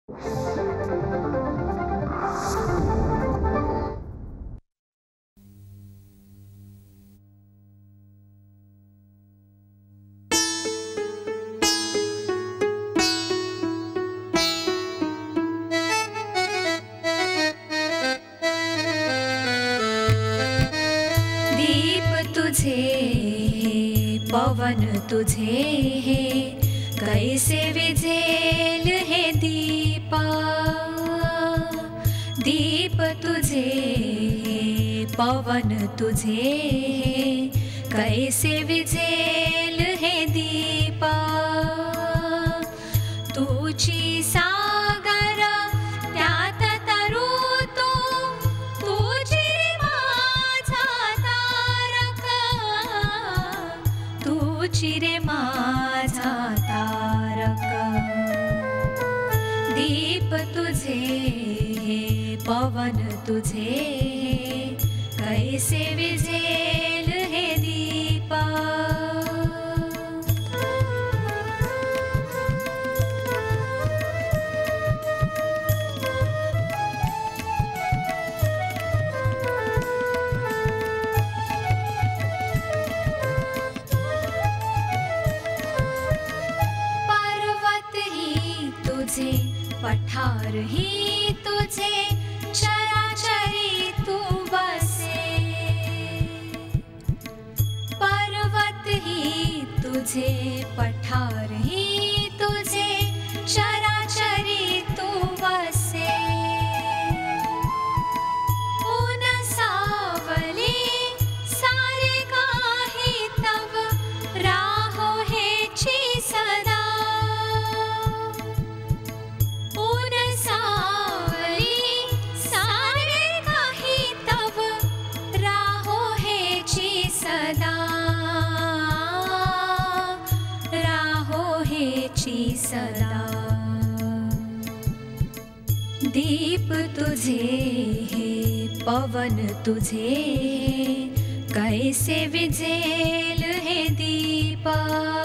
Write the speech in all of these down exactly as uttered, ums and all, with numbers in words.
पवन तुझे है कैसे विझेल हे दीपा, दीप तुझे पवन तुझे है कैसे विझेल हे दीपा, तुझी सागर त्यात तरु तो तुझी माझा तारक, तुझी रे माझा तारक, दीप तुझे पवन तुझे कैसे विझेल हे दीपा। पर्वत ही तुझे पठार ही तुझे चराचरी तू बसे, पर्वत ही तुझे पठार ही तुझे चराचरी तू बसे, ऊन सावली सारे काही तव राहो हेची सदा, ऊन सावली सारे काही तव राहो हेची सदा, राहो हेची सदा, दीप तुझे पवन तुझे कैसे विझेल हे दीपा।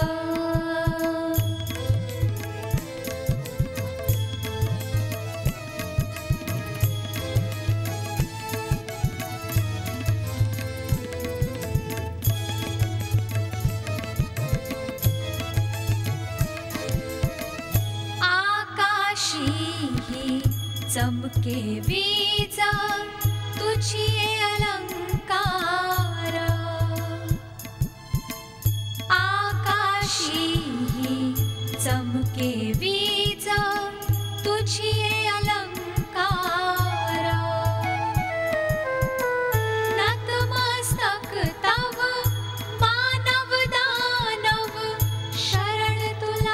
चमके वीज तुझी अलंकार, आकाशी चमके वीज तुझी अलंकार, नतमस्तक तव मानव दानव शरण तुला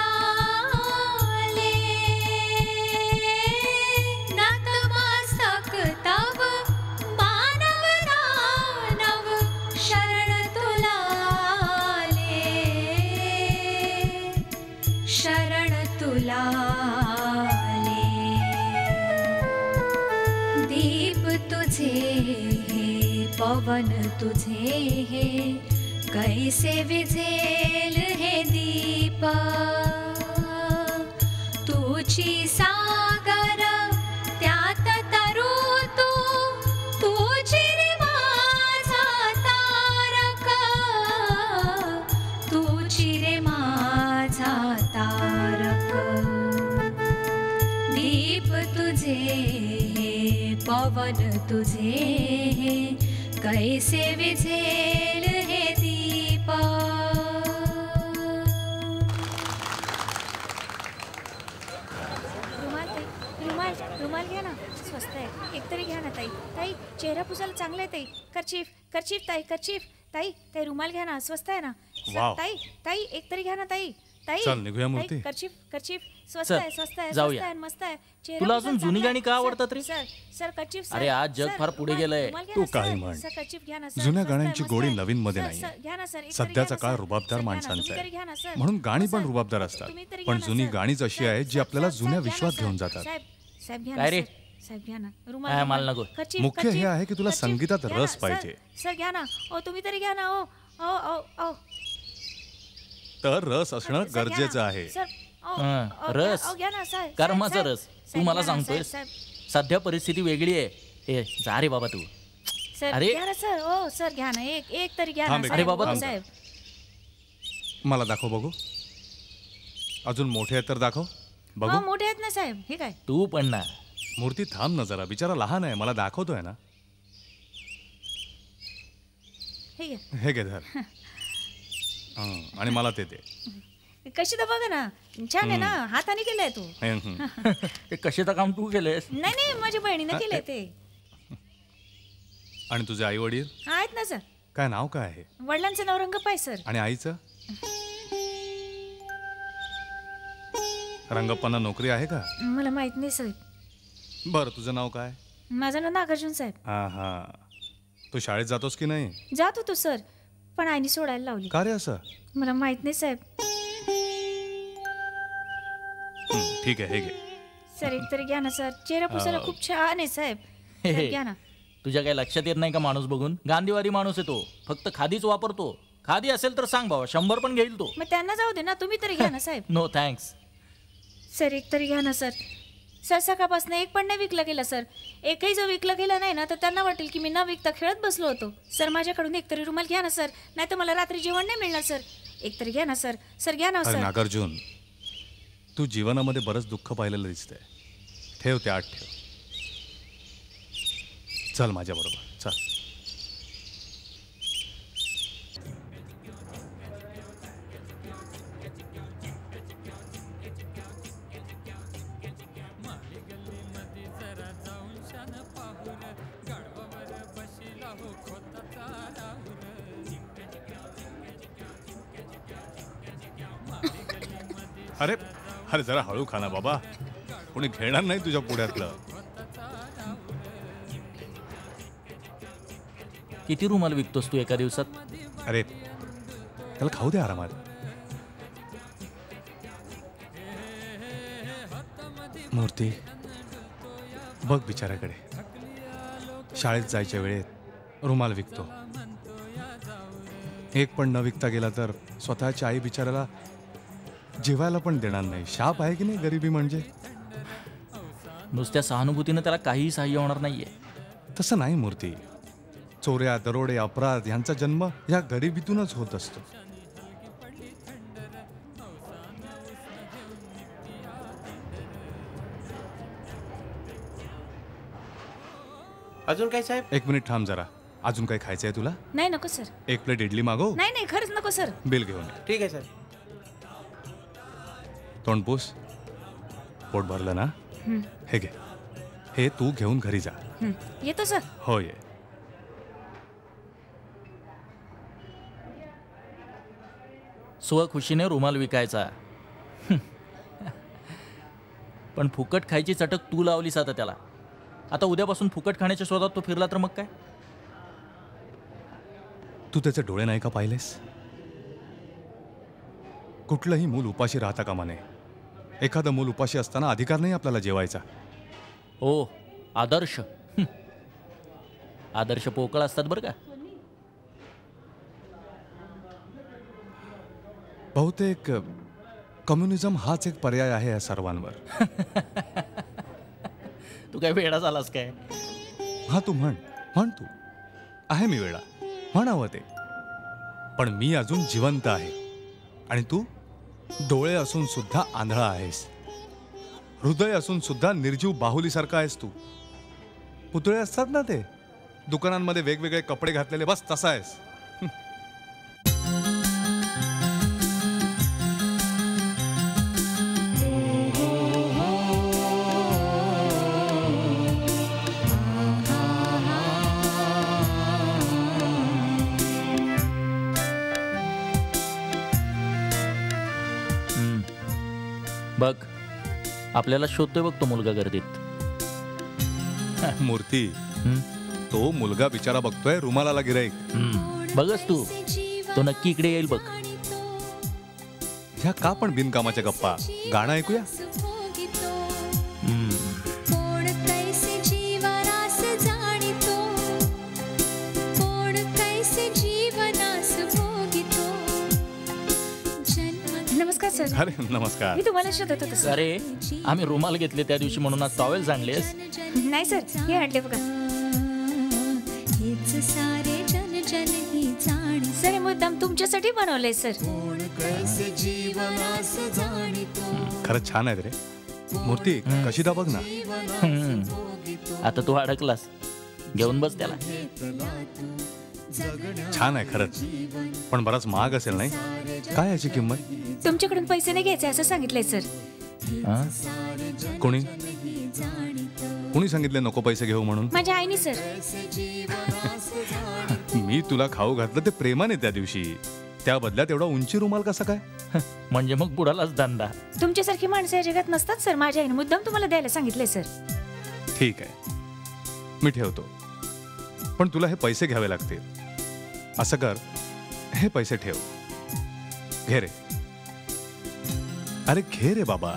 तव मानव दानव शरण तुला शरण तुला दीप तुझे पवन तुझे कैसे विझेल हे दीपा, तुझी सागर त्यात तरु तू तुझी रे माझा तारक, तुझी रे माझा तारक, दीप तुझे पवन तुझे कैसे विझेल हे दीपा। रुमाल घ्या ना, स्वस्त आहे, एक तरी घ्या ना ताई. ताई चेहरा पुसायला चांगला आहे ताई. कर्चीफ कर्चीफ ताई कर्चीफ ताई ताई रुमाल घ्या ना, स्वस्त आहे ना ताई. ताई एक तरी घ्या ना ताई. ताई चल निघूया मूर्ती. कर्चीफ कर्चीफ स्वस्त आहे स्वस्त आहे स्वस्त आहे मस्त आहे. तुला अजून जुनी गाणी का आवडतात रे? Sir sir कर्चीफ. अरे आज जग फार पुढे गेलंय. तू काही म्हण, जुन्या गाण्यांची गोडी नवीन मध्ये नाही. सध्याचा काळ रुबाबदार माणसांचा आहे, म्हणून गाणी पण रुबाबदार असतात. पण जुनी गाणीच अशी आहेत जी आपल्याला जुन्या विश्वात घेऊन जातात. काय रे साहेब घ्या ना रुमाल. मला नको. मुख्य हे आहे की तुला संगीतात रस पाहिजे. सर घ्या ना. ओ तुम्ही तरी घ्या ना. ओ ओ ओ तर रस असणं गरजेचं आहे. सर हं, रस घ्या ना साहेब. कर्माचा साहेब, रस साहेब, तू मला घ्या ना, सांगतोय साहेब, साहेब. सध्या परिस्थिती वेगळी आहे. ए जा रे बाबा तू. सर अरे. घ्या ना सर. हो सर घ्या ना एक एक तरी घ्या ना थांब एक- अरे साहेब. बाबा, हो, तू- साहेब. मला दाखव बघू. अजून मोठे आहेत तर दाखव हो बघू. मोठे आहेत ना साहेब. हे काय तू पण ना. मूर्ती थांब ना जरा, बिचारा लहान आहे, मला दाखवतोय ना. हे घ्या. हे घे धर. हं, आणि मला ते दे. कशी तर बघा ना छान आहे ना. हाताने केलंय तू. हं, हं. ते कशाचं काम तू केलंयस? नाही नाही माझ्या बहिणीनं केलंय ते. आणि तुझे आई वडील आहेत ना सर. काय नाव काय आहे? वडिलांचं नाव रंगप्पा आहे सर. आणि आईचं? रंगप्पांना नोकरी आहे का? मला माहित नाही साहेब. बरं, तुझं नाव काय? माझं नाव नागार्जुन साहेब. हा हा. तू शाळेत जातोस की नाही? जात होतो सर पण आईने सोडायला लावली. का रे असं? मला माहित नाही साहेब. हं, ठीक आहे, हे घे. सर एक तरी घ्या ना सर. चेहरा पुसायला खूप छान आहे साहेब. हे, सर, हे. घ्या ना. तुझ्या काही लक्षात येत नाही का माणूस बघून? गांधीवादी माणूस आहे तो. फक्त खादीच वापरतो. खादी असेल तर सांग बाबा, शंभर पण घेईल तो. मग त्यांना जाऊ दे ना. तुम्ही तरी घ्या ना साहेब. No thanks. सर एक तरी घ्या ना सर. सर सकाळपासून एक पण नाही विकला गेला सर. एकही जो विकला गेला नाही ना तर त्यांना वाटेल की मी न विकता खेळत बसलो होतो. सर माझ्याकडून एक तरी रुमाल घ्या ना सर. नाही तर मला रात्री जेवण नाही मिळणार सर. एक तरी घ्या ना सर. सर घ्या ना अरे सर. नागार्जुन, तू जीवनामध्ये बरंच दुःख पाहिलेलं दिसतंय. ठेव ते आत ठेव. चल माझ्या बरोबर चल. अरे अरे जरा हळू खा ना बाबा, कोणी घेणार नाही तुझ्या पुढ्यातलं. किती रुमाल विकतोस तू एका दिवसात? अरे त्याला खाऊ दे आरामात. मूर्ती बघ बिचाऱ्याकडे, शाळेत जायच्या वेळेत रुमाल विकतो. एक पण न विकता गेला तर स्वतःच्या आई बिचाऱ्याला जेवायला पण देणार नाही. शाप आहे की नाही गरिबी म्हणजे? नुसत्या सहानुभूतीनं त्याला काहीही सहाय्य होणार नाहीये. तसं नाही मूर्ती. चोऱ्या, दरोडे, अपराध यांचा जन्म या गरिबीतूनच होत असतो. अजून काय साहेब? एक मिनिट थांब जरा. अजून काही खायचंय तुला? नाही नको सर. एक प्लेट इडली मागव. नाही नाही खरंच नको सर. बिल घेऊन ये. ठीक आहे सर. तोंडपूस. पोट भरलं ना? हे घे. हे तू घेऊन घरी जा. हं, येतो सर. हो ये. स्वखुशीने रुमाल विकायचा. पण फुकट खायची चटक तू लावलीस आता त्याला. आता उद्यापासून फुकट खाण्याच्या शोधात तो फिरला तर मग काय? तू त्याचे डोळे नाही का पाहिलेस? कुठलंही मूल उपाशी राहता कामा नये. एखादं मूल उपाशी असताना अधिकार नाही आपल्याला जेवायचा. ओ आदर्श. हं. आदर्श पोकळ असतात बरं का. बहुतेक कम्युनिझम हाच एक पर्याय आहे या सर्वांवर. तू काय वेडा झालास काय? हा तू म्हण म्हण तू. आहे मी वेळा, म्हणावं ते. पण मी अजून जिवंत आहे आणि तू डोळे असून सुद्धा आंधळा आहेस. हृदय असून सुद्धा निर्जीव बाहुलीसारखा आहेस तू. पुतळे असतात ना ते दुकानांमध्ये वेगवेगळे कपडे घातलेले, बस तसा आहेस. बघ आपल्याला शोधतोय बघ तो मुलगा गर्दीत. मूर्ती, हं? तो मुलगा बिचारा बघतोय रुमालाला गिराईक. हं. बघच तू, तो नक्की इकडे येईल बघ. ह्या का पण बिनकामाच्या गप्पा. गाणं ऐकूया. हं. नमस्कार सर. सर. अरे नमस्कार. मी तुम्हाला शोधत होतो सर. अरे आम्ही रुमाल घेतले त्या दिवशी म्हणून आज टॉवेल आणलेस. नाही सर, हे आणले बघा. हेच सारे जन जन ही जाणी सर हे मुद्दाम तुमच्यासाठी बनवलंय सर. खरंच छान आहेत रे. मूर्ती कशी दा बघ ना. हम्म. आता तू अडकलास, घेऊन बस त्याला. छान आहे खरंच, पण बराच महाग असेल नाही. काय याची किंमत? तुमच्याकडून पैसे नाही घ्यायचे असं सांगितलंय सर. हा? कोणी कोणी सांगितले नको पैसे घेऊ म्हणून? माझ्या आईने सर. मी तुला खाऊ घातलं ते प्रेमाने त्या दिवशी, त्या बदल्यात एवढा उंची रुमाल कसा काय? म्हणजे मग बुडालाच धंदा. तुमच्यासारखी माणसं या जगात नसतात सर. माझ्या आईने मुद्दाम तुम्हाला द्यायला सांगितलंय सर. ठीक आहे, मी ठेवतो, पण तुला हे पैसे घ्यावे लागतील. असं कर, हे पैसे ठेव. घे रे. अरे घे रे बाबा.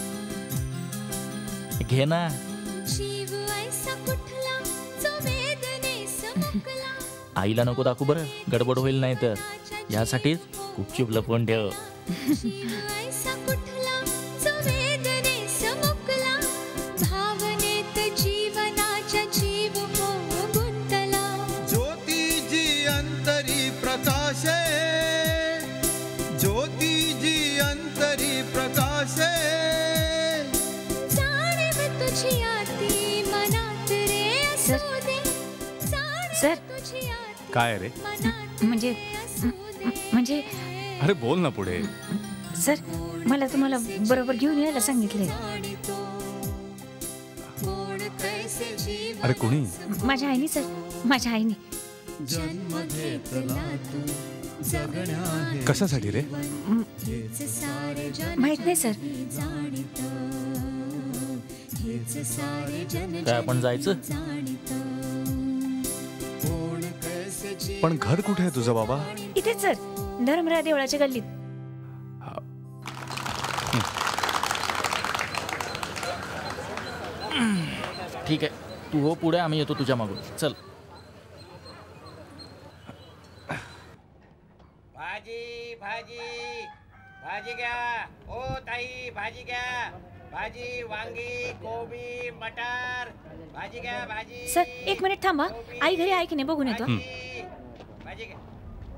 घे ना. जीव ऐसा कुठला जो वेदनेस मुकला. आईला नको दाखवू बरं, गडबड होईल नाही तर. यासाठीच गुपचूप लपवून ठेव. जीव ऐसा कुठला जो वेदनेस मुकला. भावनेत जीवनाच्या जीव हो गुंतला. ज्योती जी अंतरी प्रकाशे, ज्योती जी अंतरी प्रकाशे. जाणीव तुझी आती मनात रे असू दे. सर. तुझी आती काय रे? मनात म्हणजे असू दे. म्हणजे अरे बोल ना पुढे. सर मला तुम्हाला बरोबर घेऊन यायला सांगितलंय. अरे कोणी? माझ्या आईने सर. माझ्या आईने. जन्म घेतला तू जगण्या कशासाठी रे? हेच सारे जन माहित नाही सर. जाणीत. हेच सारे जन काय आपण जायचं? जाणीत. पण घर कुठे आहे तुझं बाबा? इथेच सर, धर्मराय देवळाच्या गल्लीत. ठीक आहे, तू हो पुढे, आम्ही येतो तुझ्या मागून. चल. भाजी भाजी भाजी घ्या. ओ ताई भाजी घ्या. भाजी वांगी कोबी मटार. भाजी घ्या भाजी. सर एक मिनिट थांबा, आई घरी आहे की नाही बघून येतो. भाजी भाजी घ्या.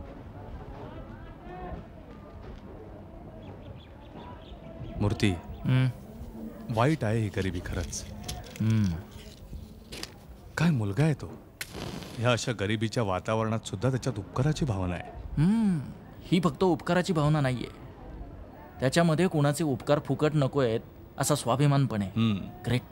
मूर्ती, हम्म. वाईट आहे ही गरिबी खरंच. हम्म. काय मुलगा आहे तो. ह्या अशा गरिबीच्या वातावरणात सुद्धा त्याच्यात उपकाराची भावना आहे. हम्म. ही फक्त उपकाराची भावना नाहीये, त्याच्यामध्ये कोणाचे उपकार फुकट नको आहेत असा स्वाभिमान पण आहे. हम्म. ग्रेट.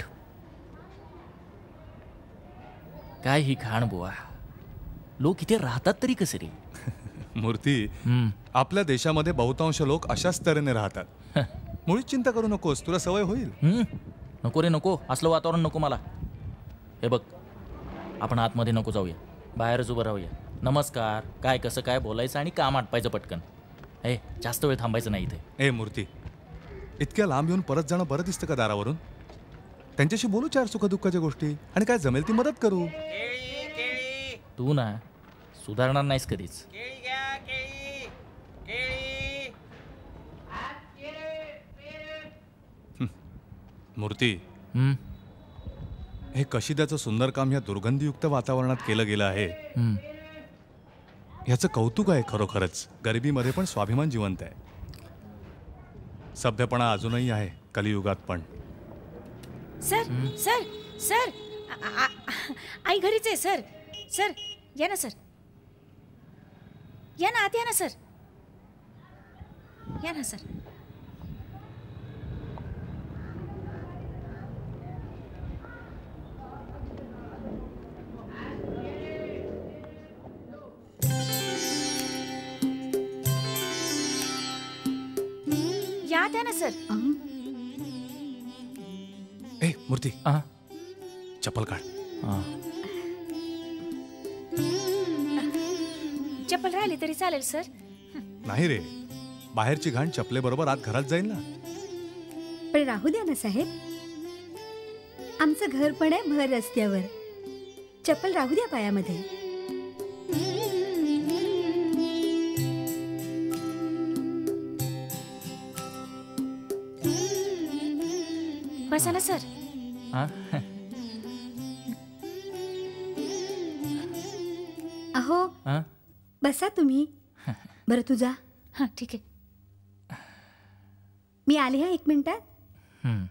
काय ही खाण बुवा, लोक इथे राहतात तरी कसे रे? मूर्ती, हम्म. आपल्या देशामध्ये बहुतांश लोक अशाच तऱ्हेने राहतात. मुळीच चिंता करू नकोस, तुला सवय होईल. हम्म. नको रे नको, असलं वातावरण नको मला. हे बघ, आपण आतमध्ये नको जाऊया, बाहेरच उभं राहूया. नमस्कार, काय कसं काय बोलायचं आणि काम आटपायचं पटकन. हे जास्त वेळ थांबायचं नाही इथे. ए मूर्ती, इतक्या लांब येऊन परत जाणं बरं दिसतं का दारावरून? त्यांच्याशी बोलू चार सुखदुःखाच्या गोष्टी आणि काय जमेल ती मदत करू. केळी केळी तू ना सुधारणार नाहीस कधीच. केळी घ्या. केळी केळी. मूर्ती, हम्म. हे कशिद्याचं सुंदर काम ह्या दुर्गंधीयुक्त वातावरणात केलं गेलं आहे. हम्म. ह्याचं कौतुक आहे खरोखरच. गरिबीमध्ये पण स्वाभिमान जिवंत आहे. सभ्यपणा अजूनही आहे कलियुगात पण. सर सर सर आ- आ- आई घरीच आहे सर. सर या ना सर. या ना आत या ना सर. या ना सर. या आत या ना सर. ए मूर्ती, आ? चप्पल काढ. आ. चप्पल राहिली तरी चालेल सर. नाही रे, बाहेरची घाण चपलेबरोबर आत घरात जाईल ना. पण राहू द्या ना साहेब, आमचं घर पण आहे भर रस्त्यावर. चप्पल राहू द्या पायामध्ये. बसा ना सर. हा? अहो हा? बसा तुम्ही. बरं तू जा, हां ठीक आहे. मी आले हा एक मिनिटात. हम्म.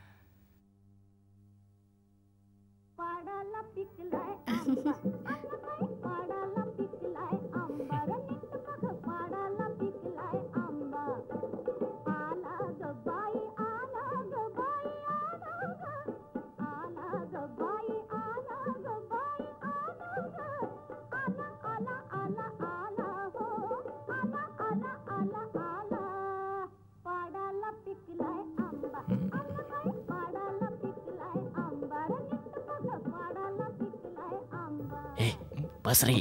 ए बस रे.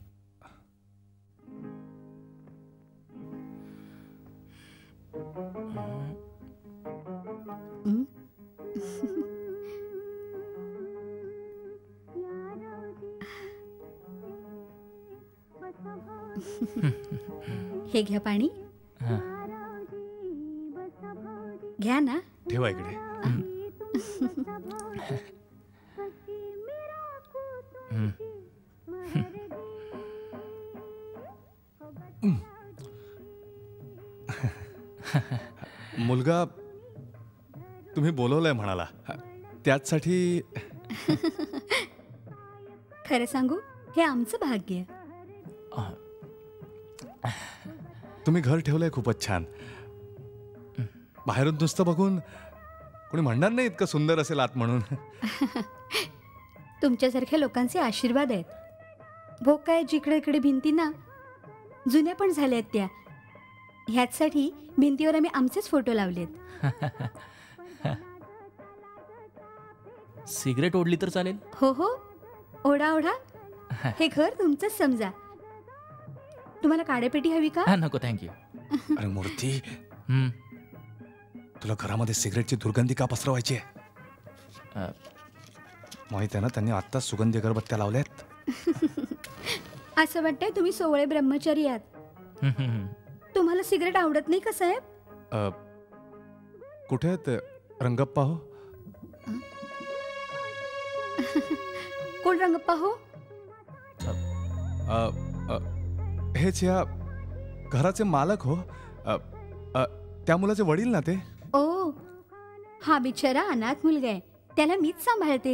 हं? हे घ्या पाणी. हा. घ्या ना. ठेवा इकडे. हम्म. मुलगा तुम्ही बोलवलंय म्हणाला, त्याचसाठी. खरं सांगू, हे आमचं भाग्य. तुम्ही घर ठेवलंय खूपच छान. बाहेरून नुसतं बघून कोणी म्हणणार नाही इतकं सुंदर असेल आत म्हणून. तुमच्यासारख्या लोकांचे आशीर्वाद आहेत. भोग काय जिकडे इकडे भिंती ना जुन्या पण झाल्यात त्या. ह्याचसाठी भिंतीवर आम्ही आमचेच फोटो लावलेत. सिगरेट ओढली तर चालेल? हो हो, ओढा ओढा. हे घर तुमचंच समजा. तुम्हाला काड्यापेटी हवी का? हा, नको थँक्यू. अरे मूर्ती, हम्म. तुला घरामध्ये सिगरेटची दुर्गंधी का पसरवायची आहे? अ, माहित आहे ना, त्यांनी आत्ताच सुगंधी अगरबत्त्या लावल्यात. असं वाटतंय तुम्ही सोवळे ब्रह्मचारी आहात. हम्म, हम्म. तुम्हाला सिगरेट आवडत नाही का साहेब? अ, कुठे आहेत रंगप्पा हो? कोण रंगप्पा हो? अ, अ, हेच या घराचे मालक हो. अ, अ, त्या मुलाचे वडील ना ते. ओ, हा बिचारा अनाथ मुलगा आहे, त्याला मीच सांभाळते.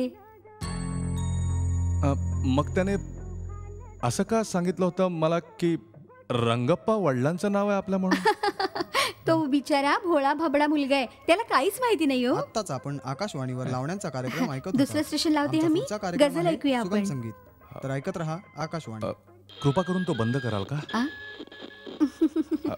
अ, मग त्याने असं का सांगितलं होतं मला की रंगप्पा वडिलांचं नाव आहे आपल्या म्हणून? तो बिचारा भोळा भाबडा मुलगा आहे, त्याला काहीच माहिती नाही हो. आत्ताच आपण आकाशवाणीवर लावण्यांचा कार्यक्रम ऐकत होता. दुसरं स्टेशन लावते आमचा आम्ही. पुढचा कार्यक्रम गझल आहे ऐकूया सुगम आपण. संगीत. तर ऐकत रहा आकाशवाणी. अ, कृपा करून तो बंद कराल का? आ? अ,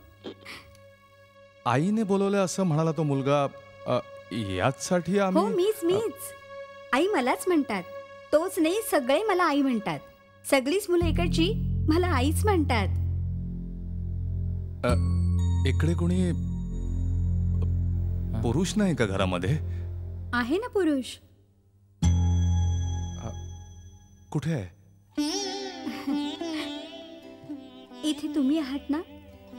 आईने बोलवलं असं म्हणाला तो मुलगा. अ, याचसाठी हो आम्ही. मीच मीच आई मलाच म्हणतात. तोच नाही, सगळे मला आई म्हणतात. सगळीच मुलं इकडची मला आईच म्हणतात. अ, इकडे कोणी पुरुष नाही का घरामध्ये? आहे ना पुरुष. कुठे आहे? इथे तुम्ही आहात ना?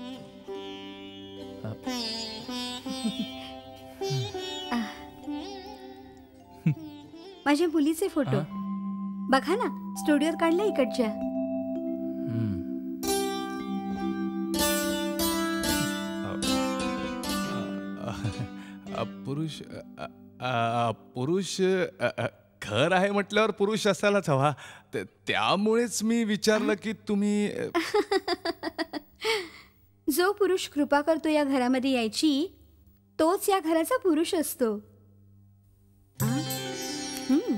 माझ्या मुलीचे फोटो बघा ना, स्टुडिओत काढले इकडच्या. हम्म. अ, पुरुष अ, अ, पुरुष अ, अ, घर आहे म्हटल्यावर पुरुष असायलाच हवा. त- त्यामुळेच मी विचारलं की तुम्ही. अ, जो पुरुष कृपा करतो या घरामध्ये यायची, तोच या घराचा पुरुष असतो. आ? हम्म.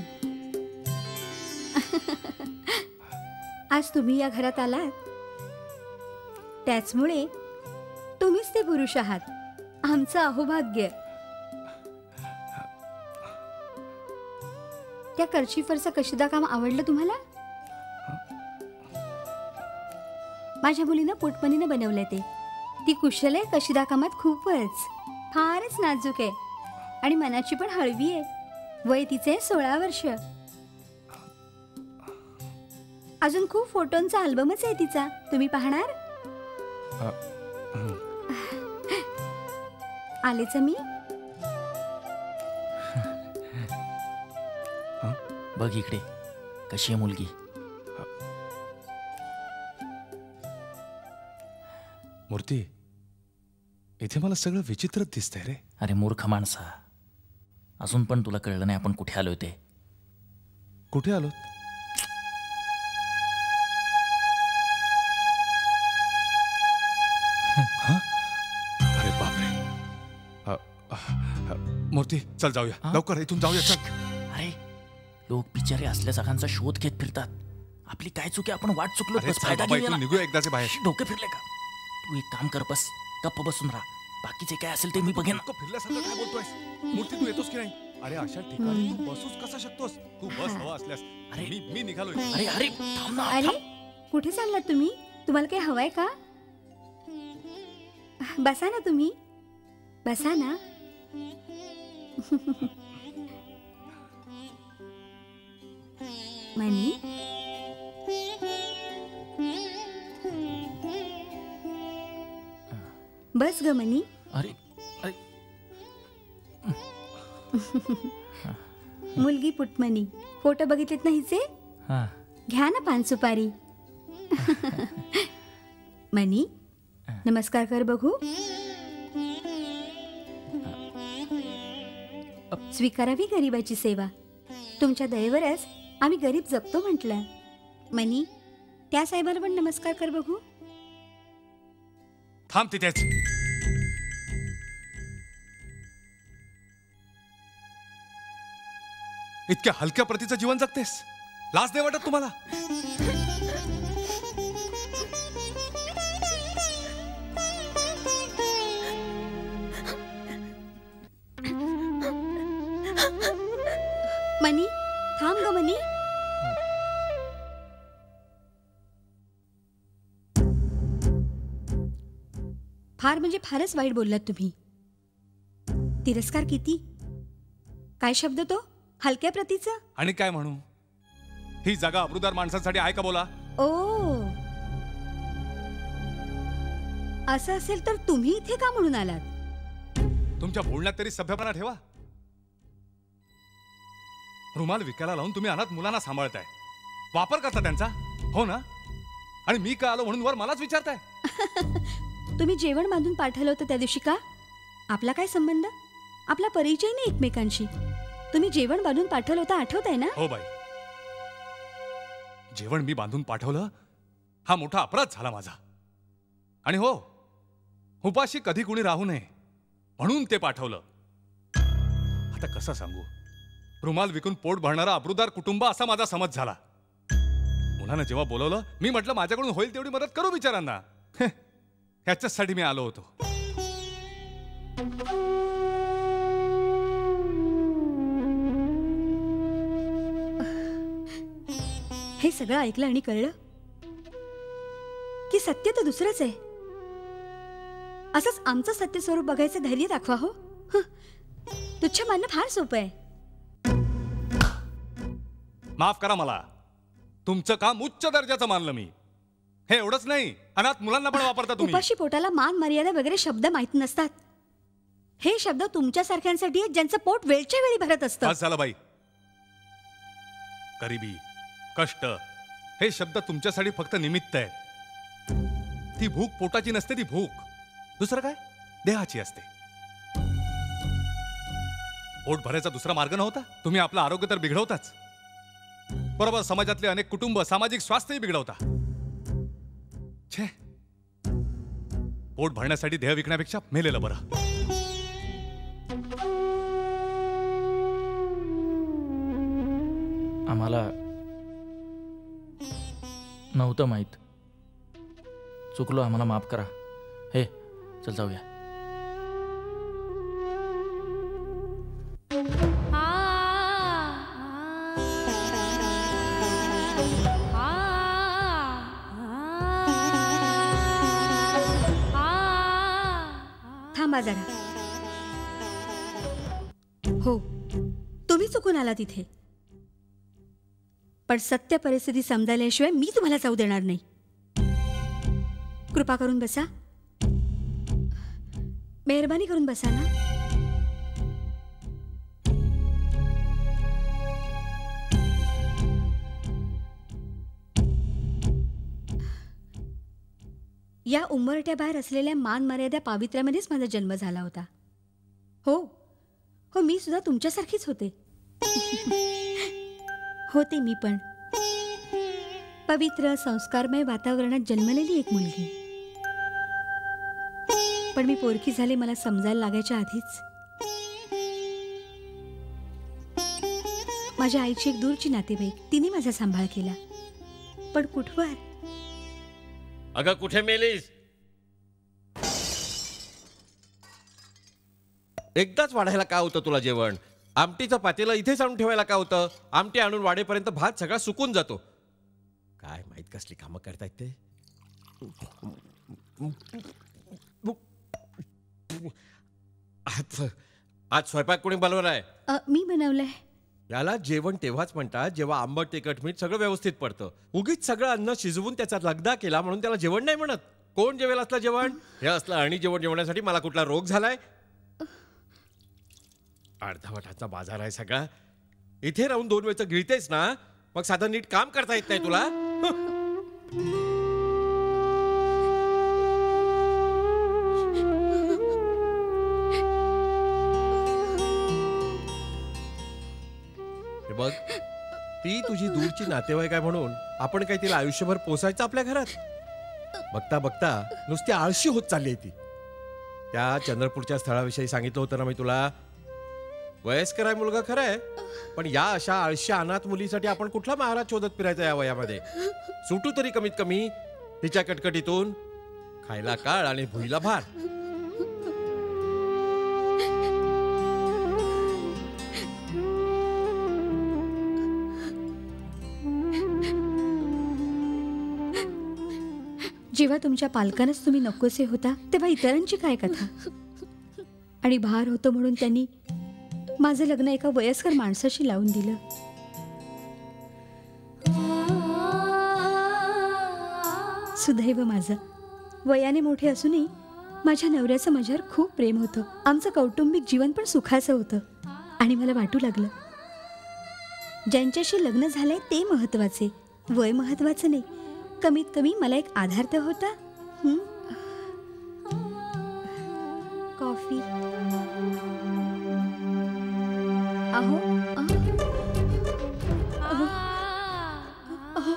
आज तुम्ही या घरात आलात, त्याचमुळे तुम्हीच ते पुरुष आहात. आमचं अहोभाग्य. त्या कर्चिफरचं कशिदा काम आवडलं तुम्हाला? माझ्या मुलीनं पोटपणीनं बनवलंय ते. ती कुशल आहे कशिदा कामात खूपच. फारच नाजूक आहे आणि मनाची पण हळवी आहे. वय तिचे सोळा वर्ष. अजून खूप फोटोंचा अल्बमच आहे तिचा. तुम्ही पाहणार? अ, आलेच मी. बघ इकडे कशी आहे मुलगी. मूर्ती, इथे मला सगळं विचित्रच दिसतंय रे. अरे मूर्ख माणसा, अजून पण तुला कळलं नाही आपण कुठे आलोय ते. कुठे आलो? अरे बापरे. अ, अ, अ, मूर्ती चल जाऊया लवकर, इथून जाऊया चल. अरे लोक बिचारे असल्या जागांचा शोध घेत फिरतात. आपली काय चुकी, आपण वाट चुकलो. अरे बस चल फायदा बाबा, घेऊया इथून ना. निघूया एकदाचे बाहेर. डोके फिरले का? तू एक काम कर, बस गप्प बसून राहा. बाकीचे काय असेल ते मी बघेन. डोकं फिरल्यासारखं काय बोलतोयस? मूर्ती तू येतोस की नाही? अरे अशा ठिकाणी तू बसूच कसा शकतोस? तू बस हवा असल्यास. अरे मी मी निघालोय. अरे अरे थांब ना. अरे कुठे चाललात तुम्ही? तुम्हाला काही हवंय का? बसा ना तुम्ही, बसा ना. मनी, बस ग मनी. अरे अरे मुलगी पुटमनी, फोटो बघितलेत ना हिचे? हा. घ्या ना पान सुपारी. मनी, नमस्कार कर बघू. स्वीकारावी गरीबाची सेवा. तुमच्या दयेवरच आम्ही गरीब जगतो म्हटलं. मनी, त्या साहेबाला पण नमस्कार कर बघू. थांब तिथेच. इतक्या हलक्या प्रतीचं जीवन जगतेस? लाज नाही वाटत तुम्हाला? मनी, थांब ग मनी. फार म्हणजे फारच वाईट बोललात तुम्ही. तिरस्कार किती? काय शब्द तो? हलक्या प्रतीचा? आणि काय म्हणू? ही जागा अब्रुदार माणसांसाठी आहे का बोला? ओ, असं असेल तर तुम्ही इथे का म्हणून आलात? तुमच्या बोलण्यात तरी सभ्यपणा ठेवा. रुमाल विकायला लावून तुम्ही अनाथ मुलांना सांभाळताय, वापर करता त्यांचा, हो ना? आणि मी का आलो म्हणून वर मलाच विचारताय? तुम्ही जेवण बांधून पाठवलं होतं त्या दिवशी का? आपला काय संबंध? आपला परिचय नाही एकमेकांशी. तुम्ही जेवण बांधून पाठवलं होतं, आठवतंय ना? हो बाई, जेवण मी बांधून पाठवलं हा मोठा अपराध झाला माझा. आणि हो, उपाशी कधी कुणी राहू नये म्हणून ते पाठवलं. आता कसं सांगू? रुमाल विकून पोट भरणारा अब्रुदार कुटुंब असा माझा समज झाला. मुलानं जेव्हा बोलवलं, मी म्हटलं माझ्याकडून होईल तेवढी मदत करू बिचारांना. ह्याच्यासाठी मी आलो होतो. हे सगळं ऐकलं आणि कळलं की सत्य तर दुसरंच आहे. असंच आमचं सत्य स्वरूप बघायचं धैर्य दाखवा हो. तुच्छ मानणं फार सोपं आहे. माफ करा मला, तुमचं काम उच्च दर्जाचं मानलं मी. हे एवढंच नाही, अनाथ मुलांना पण वापरता तुम्ही. उपाशी पोटाला मान मर्यादा वगैरे शब्द माहित नसतात. हे शब्द तुमच्यासारख्यांसाठी आहेत ज्यांचं पोट वेळच्या वेळी भरत असतं. बस झालं बाई. गरिबी, कष्ट हे शब्द तुमच्यासाठी फक्त निमित्त आहेत. ती भूक पोटाची नसते, ती भूक दुसरं काय देहाची असते. पोट भरायचा दुसरा मार्ग नव्हता. तुम्ही आपलं आरोग्य तर बिघडवताच, बरोबर समाजातले अनेक कुटुंब सामाजिक स्वास्थ्यही बिघडवता. छे, पोट भरण्यासाठी देह विकण्यापेक्षा मेलेलं बरं. आम्हाला नव्हतं माहीत, चुकलो, आम्हाला माफ करा. हे चल जाऊया. थांबा जरा. हो, तुम्ही चुकून आला तिथे, पण सत्य परिस्थिती समजायल्याशिवाय मी तुम्हाला जाऊ देणार नाही. कृपा करून बसा. मेहरबानी करून बसा ना. या उंबरट्याबाहेर असलेल्या मान मर्यादा पावित्र्यामध्येच माझा जन्म झाला होता. हो हो मी सुद्धा तुमच्यासारखीच होते. होते मी पण पवित्र संस्कारमय वातावरणात जन्मलेली एक मुलगी. पण मी पोरकी झाले मला समजायला लागायच्या आधीच माझ्या आईची एक दूरची नातेवाईक तिने माझा सांभाळ केला. पण कुठवर? अगं कुठे मेलीस? एकदाच वाढायला का होतं तुला जेवण? आमटीचं पातेलं इथेच आणून ठेवायला का होतं? आमटी आणून वाढेपर्यंत भात सगळा सुकून जातो. काय माहित कसली कामं करतायत ते. आज आज स्वयंपाक कोणी बनवलाय? अ, मी बनवलंय. याला जेवण तेव्हाच म्हणतात जेव्हा आंबट तिखट मीठ सगळं व्यवस्थित पडतं. उगीच सगळं अन्न शिजवून त्याचा लगदा केला म्हणून त्याला जेवण नाही म्हणत. कोण जेवेल असलं जेवण? हे असलं आणि जेवण जेवण्यासाठी मला कुठला रोग झालाय? अर्धावटाचा बाजार आहे सगळा. इथे राहून दोन वेळचं गिळतेस ना, मग साधं नीट काम करता येत नाही तुला? बघ, ती तुझी दूरची नातेवाईक आहे म्हणून आपण काही तिला आयुष्यभर पोसायचं आपल्या घरात? बघता बघता नुसती आळशी होत चालली आहे ती. त्या चंद्रपूरच्या स्थळाविषयी सांगितलं होतं ना मी तुला. वयस्कर आहे मुलगा खरं आहे, पण या अशा आळशी अनाथ मुलीसाठी आपण कुठला महाराज शोधत फिरायचा या वयामध्ये? सुटू तरी कमीत कमी तिच्या कटकटीतून. खायला काळ आणि भुईला भार. जेव्हा तुमच्या पालकांनाच तुम्ही नकोसे होता तेव्हा इतरांची काय कथा? आणि भार होतो म्हणून त्यांनी माझं लग्न एका वयस्कर माणसाशी लावून दिलं. सुदैव माझं वयाने मोठे असूनही माझ्या नवऱ्याचं माझ्यावर खूप प्रेम होतं. आमचं कौटुंबिक जीवन पण सुखाचं होतं. आणि मला वाटू लागलं ज्यांच्याशी लग्न झालंय ते महत्वाचे, वय महत्वाचं नाही. कमीत कमी मला एक आधार तर होता. हं? कॉफी. अहो अहो. अहो. अहो.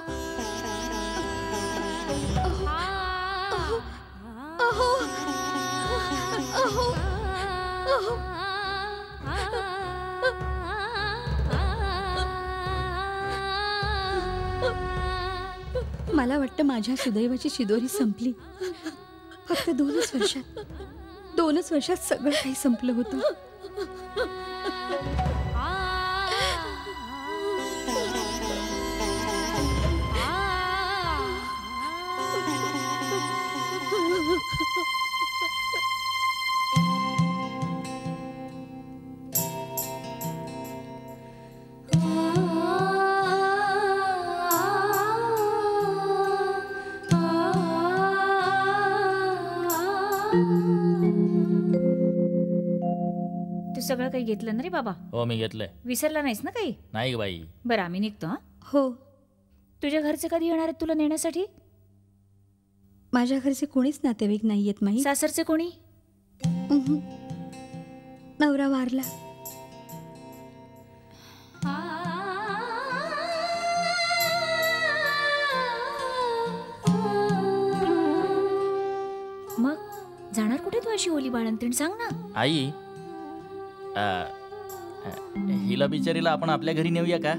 अहो. अहो. अहो. मला वाटतं माझ्या सुदैवाची शिदोरी संपली. फक्त दोनच वर्षात दोनच वर्षात सगळं काही संपलं होतं. तू सगळं काही घेतलं ना रे बाबा? हो मी घेतलंय. विसरला नाहीस ना काही? नाही ग बाई. बरं आम्ही निघतो. हा हो. तुझ्या घरचे कधी येणार आहेत तुला नेण्यासाठी? माझ्या घरचे कोणीच नातेवाईक नाहीयेत माही. सासरचे कोणी? उहुं. नवरा वारला. मग जाणार कुठे तू अशी ओली बाळंतीण? सांग ना. आई अ, अ, हिला बिचारीला आपण आपल्या घरी नेऊया का?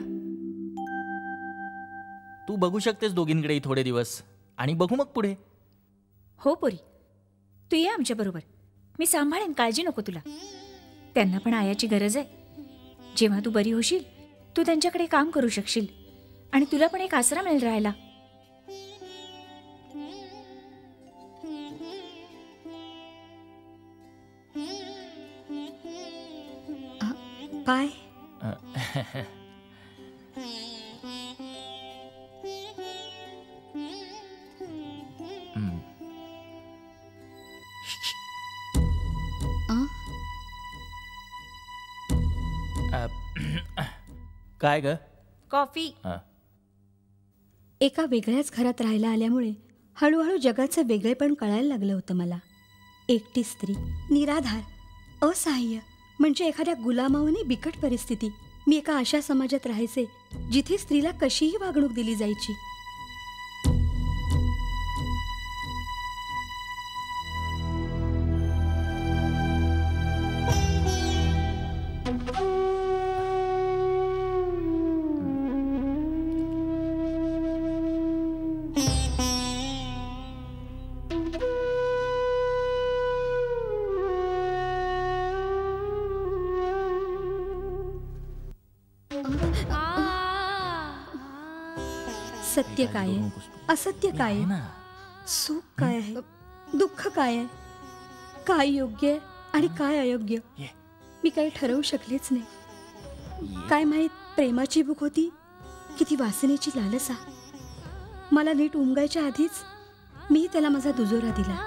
तू बघू शकतेस दोघींकडे थोडे दिवस आणि बघू मग पुढे. हो पोरी, तू ये आमच्या बरोबर. मी सांभाळेन, काळजी नको तुला. त्यांना पण आयाची गरज आहे. जेव्हा तू बरी होशील तू त्यांच्याकडे काम करू शकशील आणि तुला पण एक आसरा मिळेल राहायला. पाय. काय ग? कॉफी. एका वेगळ्याच घरात राहायला आल्यामुळे हळूहळू जगाचं वेगळेपण कळायला लागलं होतं मला. एकटी स्त्री, निराधार, असहाय्य, म्हणजे एखाद्या गुलामाहूनही बिकट परिस्थिती. मी एका अशा समाजात राहायचे जिथे स्त्रीला कशीही वागणूक दिली जायची. सत्य काय आहे, असत्य काय आहे, सुख काय आहे, दुःख काय आहे, काय योग्य आहे आणि काय अयोग्य, मी काही ठरवू शकलेच नाही. काय माहित प्रेमाची भूक होती की ती वासनेची लालसा. मला नीट उमगायच्या आधीच मी त्याला माझा दुजोरा दिला.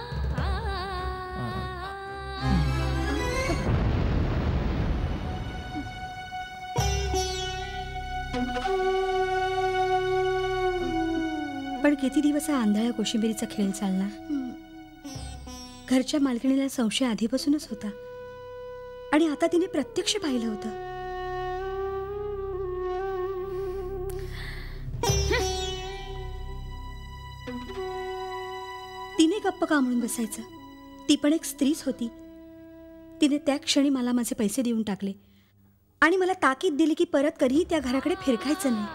पण किती दिवस हा आंधळ्या कोशिंबिरीचा खेळ चालणार. घरच्या मालकिणीला संशय आधीपासूनच होता आणि आता तिने प्रत्यक्ष पाहिलं होतं. तिने गप्प का म्हणून बसायचं. ती पण एक स्त्रीच होती. तिने त्या क्षणी मला माझे पैसे देऊन टाकले आणि मला ताकीद दिली की परत कधीही त्या घराकडे फिरकायचं नाही.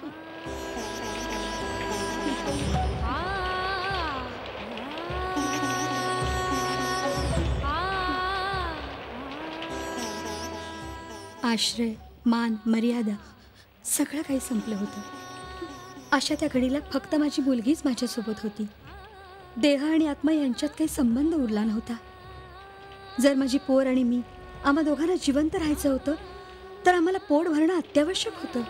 आश्रय, मान, मर्यादा सगळं काही संपलं होतं. अशा त्या घडीला फक्त माझी मुलगीच माझ्यासोबत होती. देह आणि आत्मा यांच्यात काही संबंध उरला नव्हता. जर माझी पोर आणि मी आम्हा दोघांना जिवंत राहायचं होतं तर आम्हाला पोट भरणं अत्यावश्यक होतं.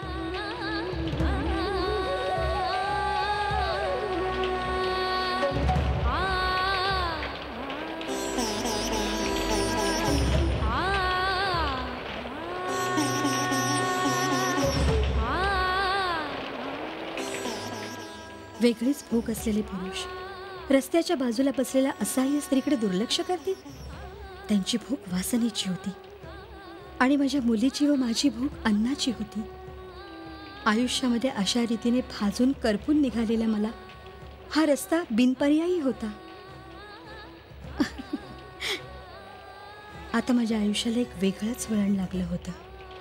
वेगळीच भूक असलेले पुरुष रस्त्याच्या बाजूला बसलेल्या असहाय्य स्त्रीकडे दुर्लक्ष करतील. त्यांची भूक वासनेची होती आणि माझ्या मुलीची व माझी भूक अन्नाची होती. आयुष्यामध्ये अशा रीतीने भाजून करपून निघालेला मला हा रस्ता बिनपर्यायी होता. आता माझ्या आयुष्याला एक वेगळंच वळण लागलं होतं.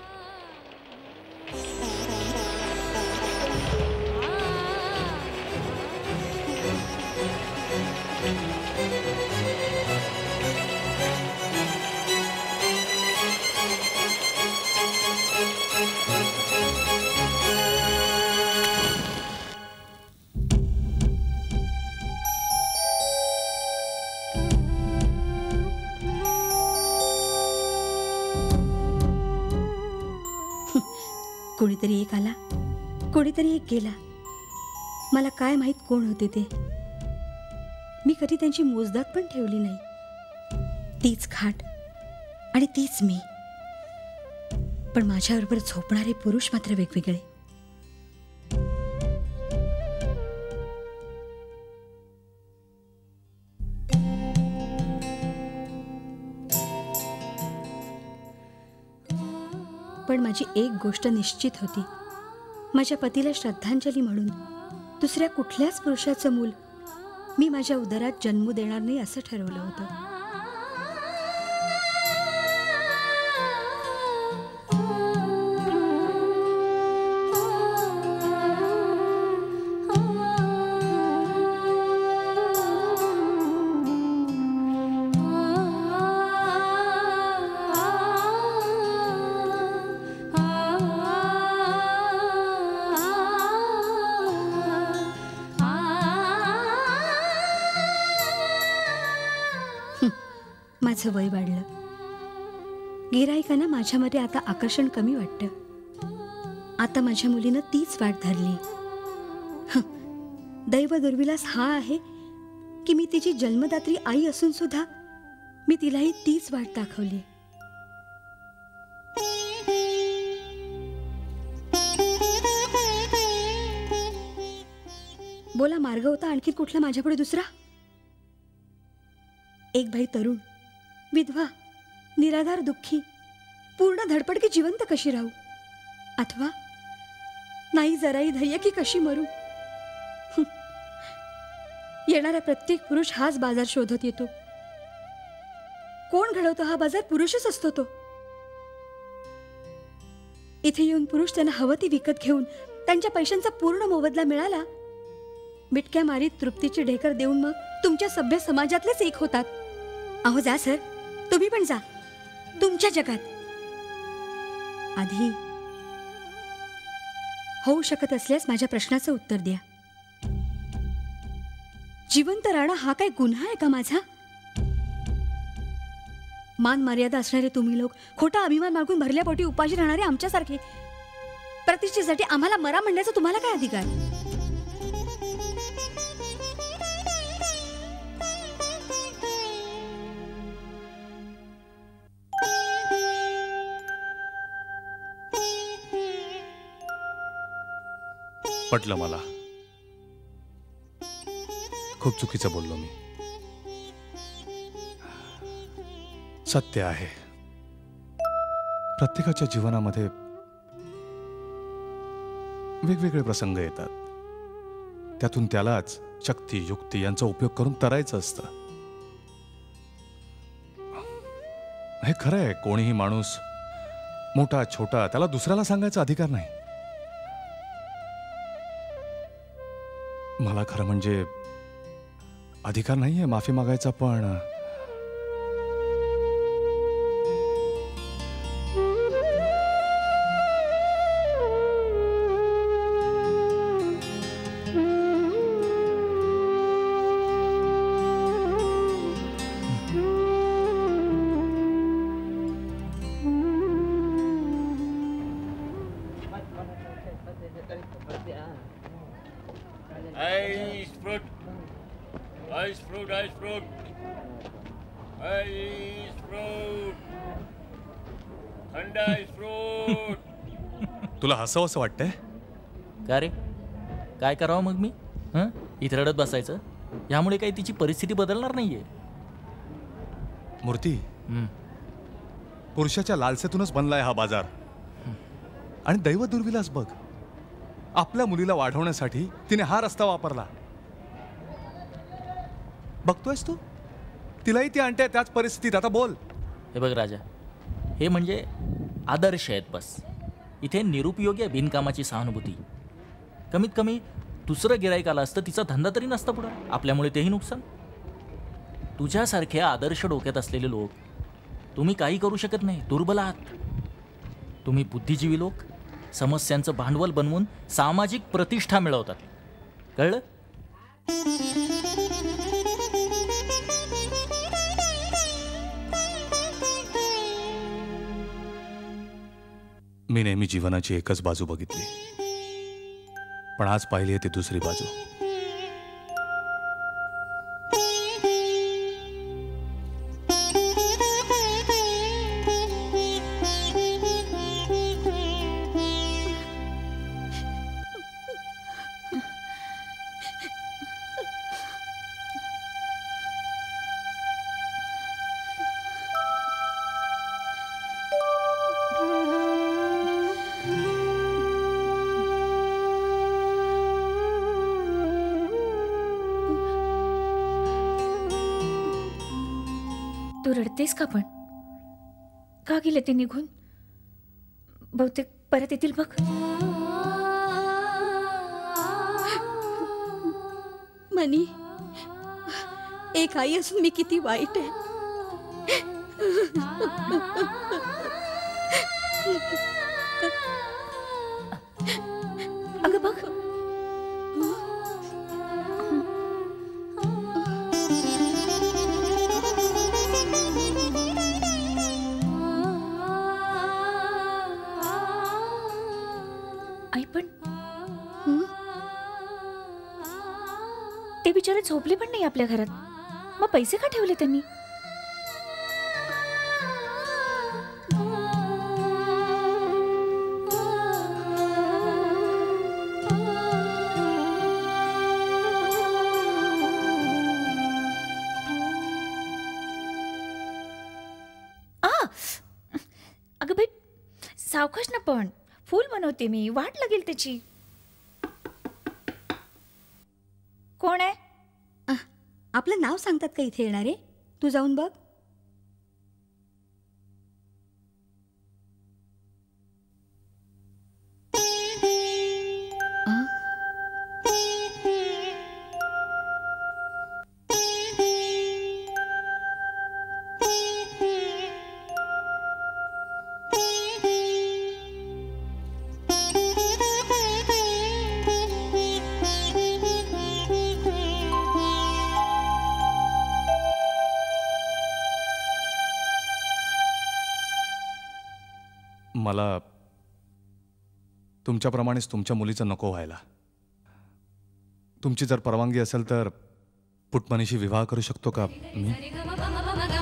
कोणीतरी एक आला, कोणीतरी एक गेला. मला काय माहित कोण होते ते. मी कधी त्यांची मोजदाद पण ठेवली नाही. तीच खाट आणि तीच मी. पण माझ्याबरोबर झोपणारे पुरुष मात्र वेगवेगळे. पण माझी एक गोष्ट निश्चित होती. माझ्या पतीला श्रद्धांजली म्हणून दुसऱ्या कुठल्याच पुरुषाचं मूल मी माझ्या उदरात जन्म देणार नाही असं ठरवलं होतं. माझं वय वाढलं. गिऱ्हाईकांना माझ्यामध्ये आता आकर्षण कमी वाटतं. आता माझ्या मुलीनं तीच वाट धरली. दैव दुर्विलास हा आहे की मी तिची जन्मदात्री आई असून सुद्धा मी तिलाही तीच वाट दाखवली. बोला, मार्ग होता आणखी कुठला माझ्यापुढे दुसरा? एक बाई तरुण, विधवा, निराधार, दुःखी, पूर्ण धडपड की जिवंत कशी राहू? अथवा नाही जराही धैर्य की कशी मरू? येणारा प्रत्येक पुरुष हाच बाजार शोधत येतो. कोण घडवतो हा बाजार? पुरुषच असतो तो. इथे येऊन पुरुष त्यांना हवं ती विकत घेऊन त्यांच्या पैशांचा पूर्ण मोबदला मिळाला, बिटक्या मारीत तृप्तीची ढेकर देऊन मग तुमच्या सभ्य समाजातलेच एक होतात. अहो जा सर, तुम्ही पण जा तुमच्या जगात. आधी होऊ शकत असल्यास माझ्या प्रश्नाचं उत्तर द्या. जिवंत राहणं हा काय गुन्हा आहे का माझा? मान मर्यादा असणारे तुम्ही लोक खोटा अभिमान मागून भरल्या पोटी उपाशी राहणारे आमच्यासारखे प्रतिष्ठेसाठी आम्हाला मरा म्हणण्याचा तुम्हाला काय अधिकार? पटलं मला. खूप चुकीचं बोललो मी. सत्य आहे, प्रत्येकाच्या जीवनामध्ये वेगवेगळे प्रसंग येतात. त्यातून त्यालाच शक्ती युक्ती यांचा उपयोग करून तरायचं असतं. हे खरं आहे, कोणीही माणूस मोठा छोटा त्याला दुसऱ्याला सांगायचा अधिकार नाही. मला खरं म्हणजे अधिकार नाहीये माफी मागायचा, पण Ice fruit. Ice fruit, ice fruit. Ice fruit. थंड ice fruit. तुला हसावं असं वाटतंय का रे? काय करावं मग मी? हं? इथे रडत बसायचं? यामुळे काही तिची परिस्थिती बदलणार नाहीये. मूर्ती, पुरुषाच्या लालसेतूनच बनलाय हा बाजार. आणि दैव दुर्विलास बघ, आपल्या मुलीला वाढवण्यासाठी तिने हा रस्ता वापरला. बघतोयस तू, तिलाही ती आणते त्याच परिस्थितीत. आता बोल. हे बघ राजा, हे म्हणजे आदर्श आहेत बस. इथे निरुपयोगी आहे बिनकामाची सहानुभूती. कमीत कमी दुसरं गिराईक आलं असतं, तिचा धंदा तरी नसता पुढं. आपल्यामुळे तेही नुकसान. तुझ्यासारखे आदर्श डोक्यात असलेले लोक तुम्ही काही करू शकत नाही, दुर्बल आहात. तुम्ही बुद्धिजीवी लोक समस्यांचं भांडवल बनवून सामाजिक प्रतिष्ठा मिळवतात. कळलं? मी नेहमी जीवनाची एकच बाजू बघितली, पण आज पाहिली आहे ती दुसरी बाजू. तू रडतेस का? पण का गेले ते निघून? बहुतेक परत येतील बघ. मनी, एक आई असून मी किती वाईट आहे. अगं बघ, आई पण ते बिचारे झोपले पण नाही आपल्या घरात. मग पैसे का ठेवले त्यांनी? सावकाश ना, पण फुल बनवते मी, वाट लागेल त्याची. कोण आहे? आह, आपलं नाव सांगतात का इथे येणारे? तू जाऊन बघ. मला तुमच्याप्रमाणेच तुमच्या मुलीचं नको व्हायला. तुमची जर परवानगी असेल तर पुटमनीशी विवाह करू शकतो का मी?